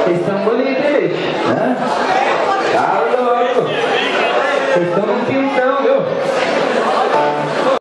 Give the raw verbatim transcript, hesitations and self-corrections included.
Vocês estão bonitos, hein, bicho? Hã? Tá louco. Vocês estão num pintão, viu?